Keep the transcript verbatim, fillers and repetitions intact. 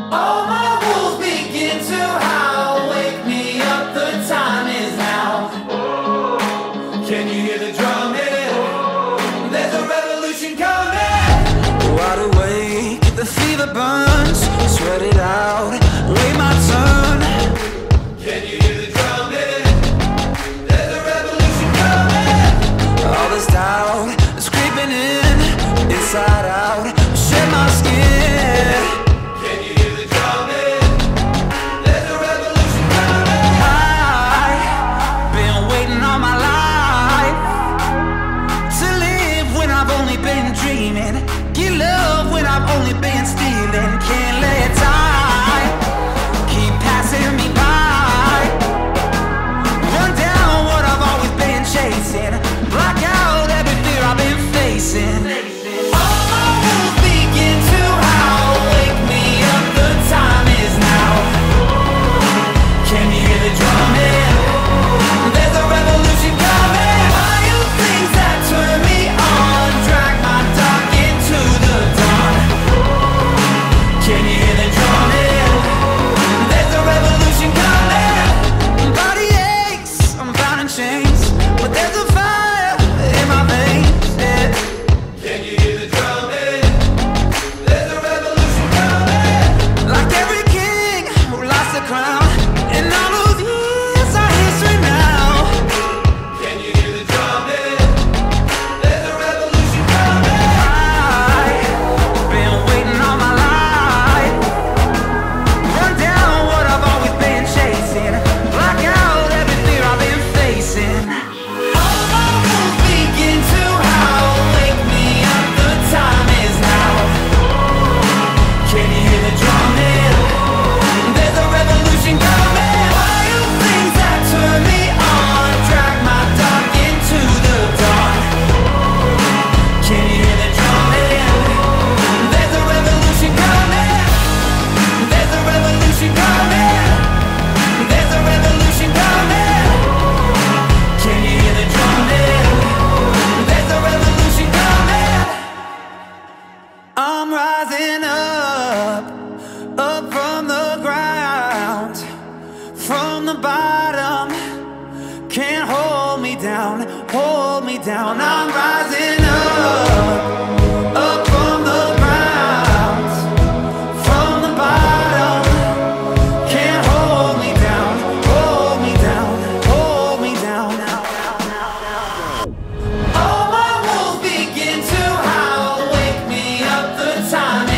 All my wolves begin to howl. Wake me up, the time is now. Can you hear the drumming? There's a revolution coming. Wide awake, the fever burns. Sweat it out, wait my turn. Can you hear the drumming? There's a revolution coming. All this doubt is creeping in, inside out, shed my skin. Can you hear the drumming? There's a revolution coming. I've been waiting all my life to live when I've only been dreaming, get love when I've only been stealing. Can't let time keep passing me by, run down what I've always been chasing, block out every fear I've been facing. All my wolves begin to howl. Wake me up, the time is now. Can you hear the drumming? There's a revolution coming. Wild things that turn me on, drag my dark into the dawn. Can you hear the drumming? There's a revolution coming. Body aches, I'm bound in chains, but there's a fire in my veins, yeah. Can you hear the drumming? There's a revolution coming. Like every king who lost the crown, and all those years are history now. Can you hear the drumming? There's a revolution coming. I've been waiting all my life, run down what I've always been chasing, block out every fear I've been facing. All my wolves begin to howl. Wake me up, the time is now. Can you hear the drumming? There's a revolution coming. Wild things that turn me on, drag my dark into the dawn. Can you hear the drumming? There's a revolution coming. There's a revolution coming. There's a revolution coming. Can you hear the drumming? There's a revolution coming. I'm rising up, up from the ground, from the bottom. Can't hold me down, hold me down. I'm rising up, up from the ground, from the bottom. Can't hold me down, hold me down, hold me down. All my wolves begin to howl. Wake me up, the time